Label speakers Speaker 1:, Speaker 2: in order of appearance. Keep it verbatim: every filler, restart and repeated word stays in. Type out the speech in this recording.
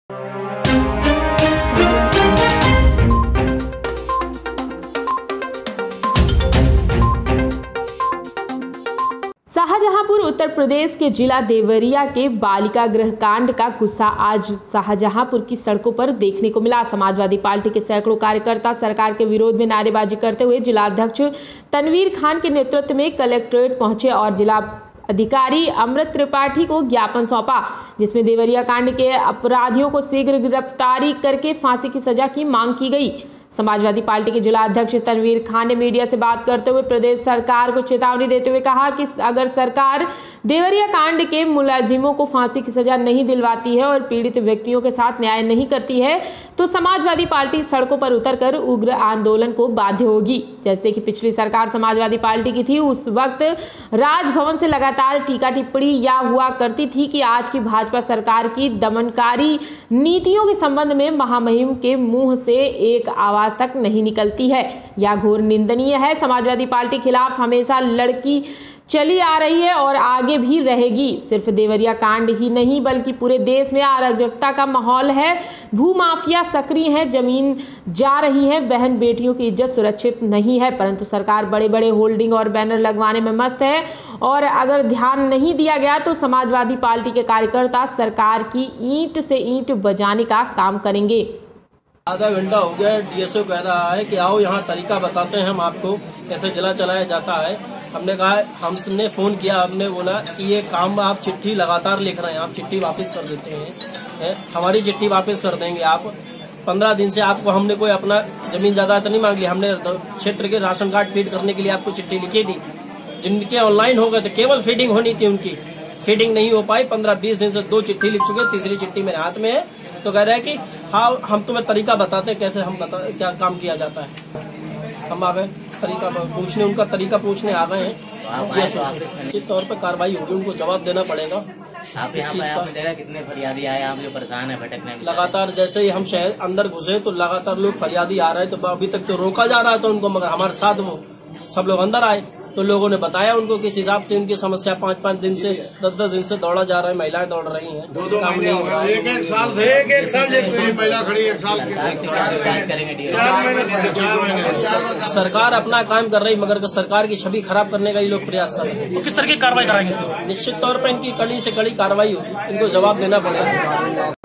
Speaker 1: शाहजहांपुर उत्तर प्रदेश के जिला देवरिया के बालिका गृह कांड का गुस्सा आज शाहजहांपुर की सड़कों पर देखने को मिला। समाजवादी पार्टी के सैकड़ों कार्यकर्ता सरकार के विरोध में नारेबाजी करते हुए जिला अध्यक्ष तनवीर खान के नेतृत्व में कलेक्ट्रेट पहुंचे और जिला अधिकारी अमृत त्रिपाठी को ज्ञापन सौंपा, जिसमें देवरिया कांड के अपराधियों को शीघ्र गिरफ्तारी करके फांसी की सजा की मांग की गई। समाजवादी पार्टी के जिला अध्यक्ष तनवीर खान ने मीडिया से बात करते हुए प्रदेश सरकार को चेतावनी देते हुए कहा कि अगर सरकार देवरिया कांड के मुलजिमों को फांसी की सजा नहीं दिलवाती है और पीड़ित व्यक्तियों के साथ न्याय नहीं करती है तो समाजवादी पार्टी सड़कों पर उतरकर उग्र आंदोलन को बाध्य होगी। जैसे कि पिछली सरकार समाजवादी पार्टी की थी, उस वक्त राजभवन से लगातार टीका टिप्पणी या हुआ करती थी कि आज की भाजपा सरकार की दमनकारी नीतियों के संबंध में महामहिम के मुंह से एक आवाज तक नहीं निकलती है। यह घोर निंदनीय है। समाजवादी पार्टी खिलाफ हमेशा लड़की चली आ रही है और आगे भी रहेगी। सिर्फ देवरिया कांड ही नहीं बल्कि पूरे देश में अराजकता का माहौल है। भूमाफिया सक्रिय है, जमीन जा रही है, बहन बेटियों की इज्जत सुरक्षित नहीं है, परंतु सरकार बड़े बड़े होल्डिंग और बैनर लगवाने में मस्त है और अगर ध्यान नहीं दिया गया तो समाजवादी पार्टी के कार्यकर्ता सरकार की ईंट से ईंट बजाने का काम करेंगे।
Speaker 2: आधा घंटा हो गया, डीएसओ कह रहा है कि आओ यहाँ तरीका बताते हैं हम आपको कैसे जिला चलाया जाता है। हमने कहा, हमने फोन किया, हमने बोला कि ये काम आप चिट्ठी लगातार लिख रहे हैं, आप चिट्ठी वापस कर देते हैं, है? हमारी चिट्ठी वापस कर देंगे आप। पंद्रह दिन से आपको हमने कोई अपना जमीन जायदाद नहीं मांग ली, हमने क्षेत्र के राशन कार्ड फीड करने के लिए आपको चिट्ठी लिखी थी। जिनके ऑनलाइन हो गए थे, केवल फीडिंग होनी थी, उनकी फीडिंग नहीं हो पाई। पंद्रह बीस दिन से दो चिट्ठी लिख चुके, तीसरी चिट्ठी मेरे हाथ में है। तो कह रहे हैं कि हाँ हम तुम्हें तरीका बताते हैं कैसे हम बता क्या काम किया जाता है। हम आ गए तरीका पूछने, उनका तरीका पूछने आ गए हैं। निश्चित तौर पर कार्रवाई होगी, उनको जवाब देना पड़ेगा।
Speaker 3: आप यहाँ पे आपने देखा कितने फरियादी आए, आप जो परेशान है भटकने में।
Speaker 2: लगातार जैसे ही हम शहर अंदर घुसे तो लगातार लोग फरियादी आ रहे हैं, तो अभी तक तो रोका जा रहा है तो उनको, मगर हमारे साथ वो सब लोग अंदर आए तो लोगों ने बताया उनको किस हिसाब से उनकी समस्या पाँच पाँच दिन से दस दस दिन से दौड़ा जा रहा है। महिलाएं दौड़ रही हैं,
Speaker 4: दो दो काम नहीं हो रहा है। एक एक साल से एक एक साल से महिला खड़ी, एक साल
Speaker 2: सरकार अपना काम कर रही, मगर सरकार की छवि खराब करने का ये लोग प्रयास कर रहे हैं।
Speaker 5: किस तरह की कार्रवाई कराएंगे?
Speaker 2: निश्चित तौर पर इनकी कड़ी से कड़ी कार्रवाई होगी, इनको जवाब देना पड़ेगा।